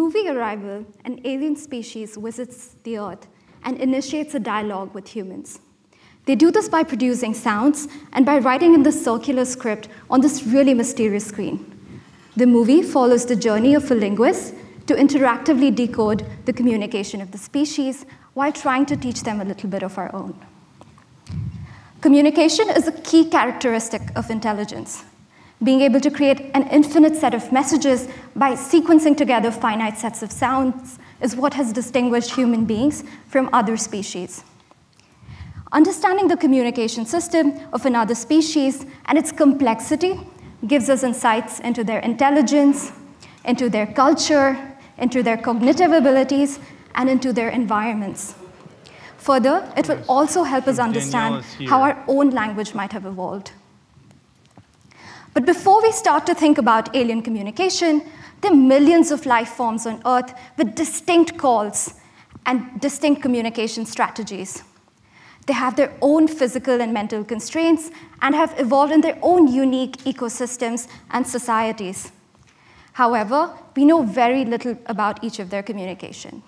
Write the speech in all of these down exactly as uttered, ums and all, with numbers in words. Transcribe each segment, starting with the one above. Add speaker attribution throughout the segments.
Speaker 1: movie Arrival, an alien species visits the Earth and initiates a dialogue with humans. They do this by producing sounds and by writing in the circular script on this really mysterious screen. The movie follows the journey of a linguist to interactively decode the communication of the species while trying to teach them a little bit of our own. Communication is a key characteristic of intelligence. Being able to create an infinite set of messages by sequencing together finite sets of sounds is what has distinguished human beings from other species. Understanding the communication system of another species and its complexity gives us insights into their intelligence, into their culture, into their cognitive abilities, and into their environments. Further, it will also help us understand how our own language might have evolved. But before we start to think about alien communication, there are millions of life forms on Earth with distinct calls and distinct communication strategies. They have their own physical and mental constraints and have evolved in their own unique ecosystems and societies. However, we know very little about each of their communication.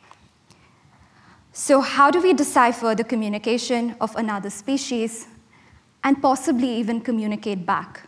Speaker 1: So how do we decipher the communication of another species and possibly even communicate back?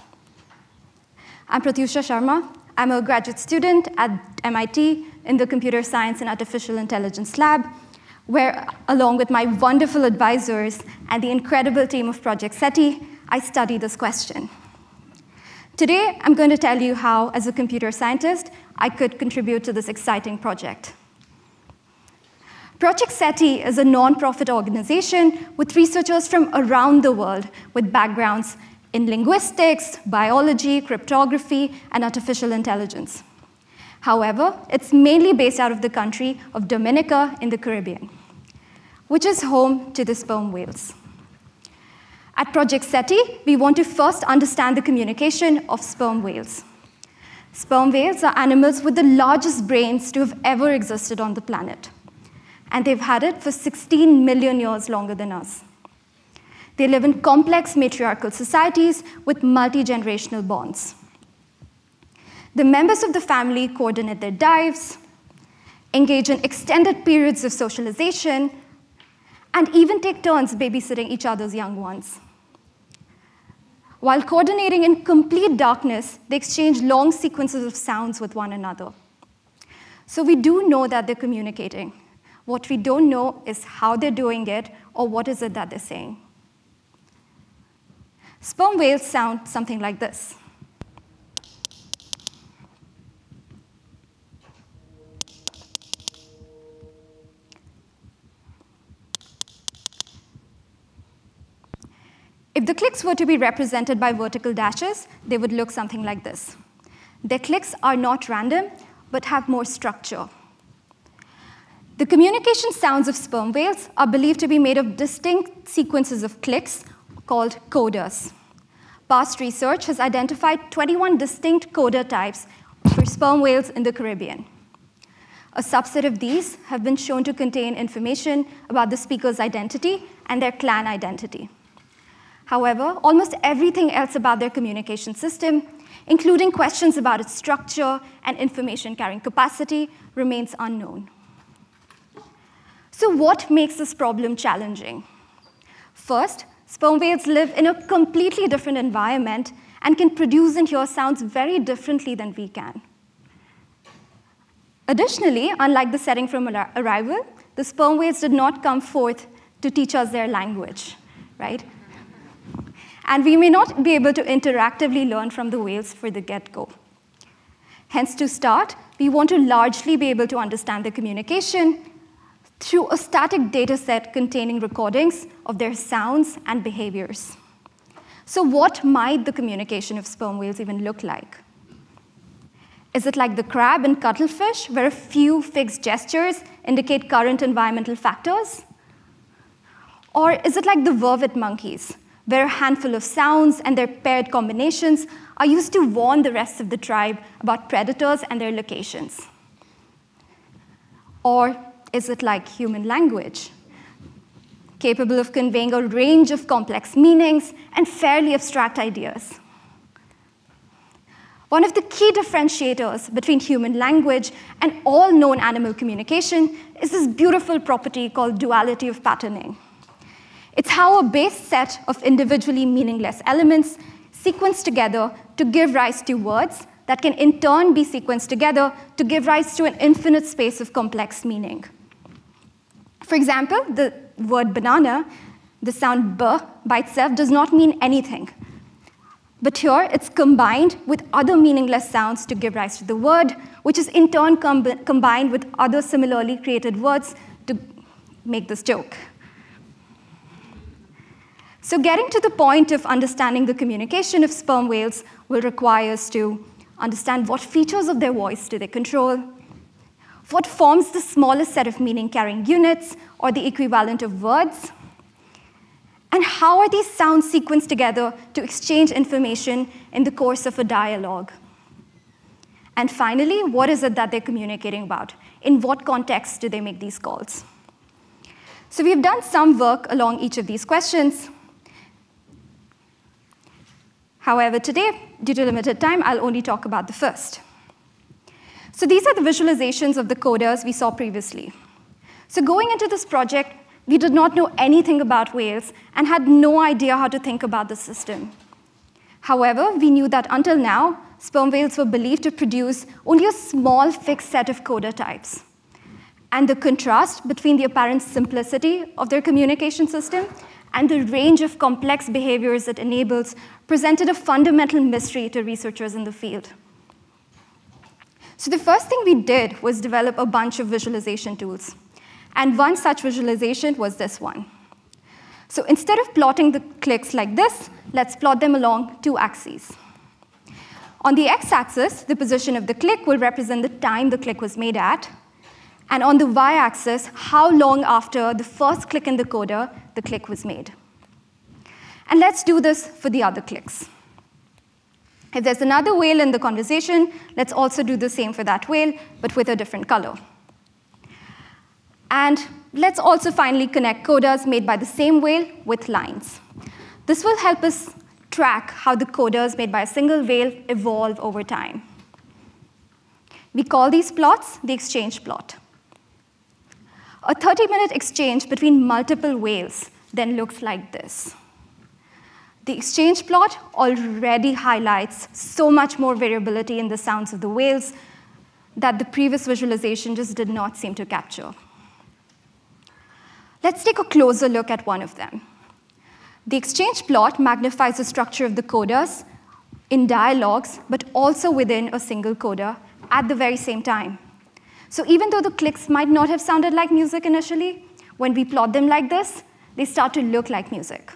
Speaker 1: I'm Pratyusha Sharma. I'm a graduate student at M I T in the Computer Science and Artificial Intelligence Lab, where, along with my wonderful advisors and the incredible team of Project SETI, I study this question. Today, I'm going to tell you how, as a computer scientist, I could contribute to this exciting project. Project SETI is a nonprofit organization with researchers from around the world with backgrounds in linguistics, biology, cryptography, and artificial intelligence. However, it's mainly based out of the country of Dominica in the Caribbean, which is home to the sperm whales. At Project SETI, we want to first understand the communication of sperm whales. Sperm whales are animals with the largest brains to have ever existed on the planet, and they've had it for sixteen million years longer than us. They live in complex matriarchal societies with multi-generational bonds. The members of the family coordinate their dives, engage in extended periods of socialization, and even take turns babysitting each other's young ones. While coordinating in complete darkness, they exchange long sequences of sounds with one another. So we do know that they're communicating. What we don't know is how they're doing it or what is it that they're saying. Sperm whales sound something like this. If the clicks were to be represented by vertical dashes, they would look something like this. Their clicks are not random, but have more structure. The communication sounds of sperm whales are believed to be made of distinct sequences of clicks called codas. Past research has identified twenty-one distinct coda types for sperm whales in the Caribbean. A subset of these have been shown to contain information about the speaker's identity and their clan identity. However, almost everything else about their communication system, including questions about its structure and information-carrying capacity, remains unknown. So what makes this problem challenging? First, sperm whales live in a completely different environment and can produce and hear sounds very differently than we can. Additionally, unlike the setting from Arrival, the sperm whales did not come forth to teach us their language, right? And we may not be able to interactively learn from the whales for the get-go. Hence, to start, we want to largely be able to understand their communication through a static data set containing recordings of their sounds and behaviors. So what might the communication of sperm whales even look like? Is it like the crab and cuttlefish, where a few fixed gestures indicate current environmental factors? Or is it like the vervet monkeys, where a handful of sounds and their paired combinations are used to warn the rest of the tribe about predators and their locations? Or is it like human language, capable of conveying a range of complex meanings and fairly abstract ideas? One of the key differentiators between human language and all known animal communication is this beautiful property called duality of patterning. It's how a base set of individually meaningless elements sequence together to give rise to words that can in turn be sequenced together to give rise to an infinite space of complex meaning. For example, the word banana, the sound b by itself does not mean anything. But here, it's combined with other meaningless sounds to give rise to the word, which is in turn com combined with other similarly created words to make this joke. So getting to the point of understanding the communication of sperm whales will require us to understand what features of their voice do they control, what forms the smallest set of meaning-carrying units, or the equivalent of words, and how are these sounds sequenced together to exchange information in the course of a dialogue? And finally, what is it that they're communicating about? In what context do they make these calls? So we've done some work along each of these questions. However, today, due to limited time, I'll only talk about the first. So these are the visualizations of the codas we saw previously. So going into this project, we did not know anything about whales and had no idea how to think about the system. However, we knew that until now, sperm whales were believed to produce only a small fixed set of coda types. And the contrast between the apparent simplicity of their communication system and the range of complex behaviors it enables presented a fundamental mystery to researchers in the field. So the first thing we did was develop a bunch of visualization tools. And one such visualization was this one. So instead of plotting the clicks like this, let's plot them along two axes. On the x-axis, the position of the click will represent the time the click was made at. And on the y-axis, how long after the first click in the coda the click was made. And let's do this for the other clicks. If there's another whale in the conversation, let's also do the same for that whale, but with a different color. And let's also finally connect codas made by the same whale with lines. This will help us track how the codas made by a single whale evolve over time. We call these plots the exchange plot. A thirty-minute exchange between multiple whales then looks like this. The exchange plot already highlights so much more variability in the sounds of the whales that the previous visualization just did not seem to capture. Let's take a closer look at one of them. The exchange plot magnifies the structure of the codas in dialogues, but also within a single coda at the very same time. So even though the clicks might not have sounded like music initially, when we plot them like this, they start to look like music.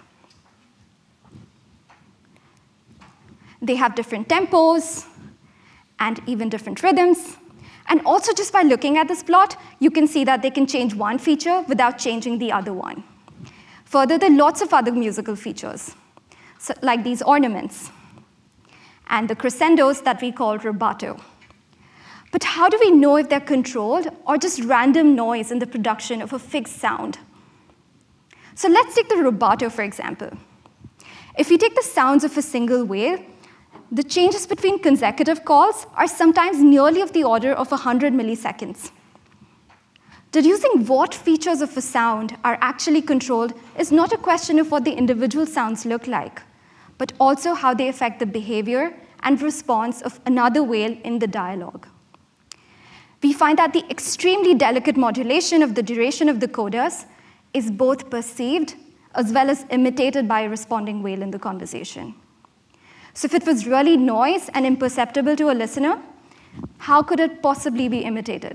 Speaker 1: They have different tempos and even different rhythms. And also, just by looking at this plot, you can see that they can change one feature without changing the other one. Further, there are lots of other musical features, so, like these ornaments and the crescendos that we call rubato. But how do we know if they're controlled or just random noise in the production of a fixed sound? So let's take the rubato, for example. If we take the sounds of a single whale, the changes between consecutive calls are sometimes nearly of the order of one hundred milliseconds. Deducing what features of a sound are actually controlled is not a question of what the individual sounds look like, but also how they affect the behavior and response of another whale in the dialogue. We find that the extremely delicate modulation of the duration of the codas is both perceived as well as imitated by a responding whale in the conversation. So if it was really noise and imperceptible to a listener, how could it possibly be imitated?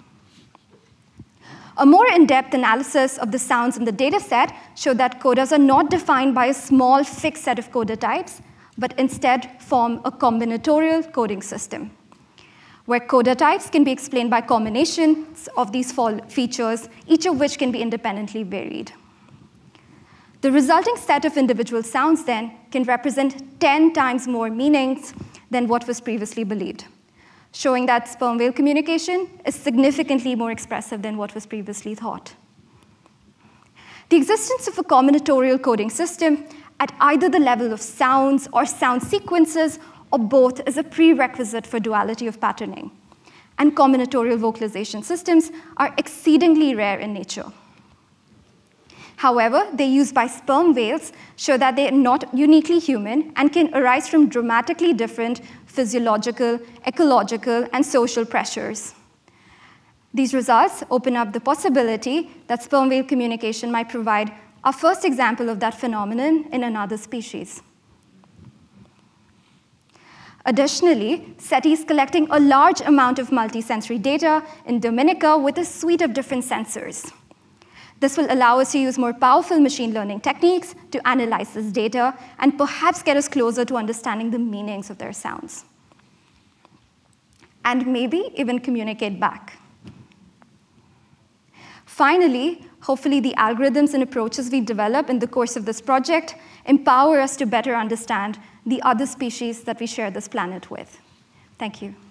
Speaker 1: A more in-depth analysis of the sounds in the data set showed that codas are not defined by a small fixed set of coda types, but instead form a combinatorial coding system, where coda types can be explained by combinations of these features, each of which can be independently varied. The resulting set of individual sounds, then, can represent ten times more meanings than what was previously believed, showing that sperm whale communication is significantly more expressive than what was previously thought. The existence of a combinatorial coding system at either the level of sounds or sound sequences or both is a prerequisite for duality of patterning. And combinatorial vocalization systems are exceedingly rare in nature. However, their use by sperm whales show that they are not uniquely human and can arise from dramatically different physiological, ecological, and social pressures. These results open up the possibility that sperm whale communication might provide our first example of that phenomenon in another species. Additionally, SETI is collecting a large amount of multisensory data in Dominica with a suite of different sensors. This will allow us to use more powerful machine learning techniques to analyze this data and perhaps get us closer to understanding the meanings of their sounds. And maybe even communicate back. Finally, hopefully the algorithms and approaches we develop in the course of this project empower us to better understand the other species that we share this planet with. Thank you.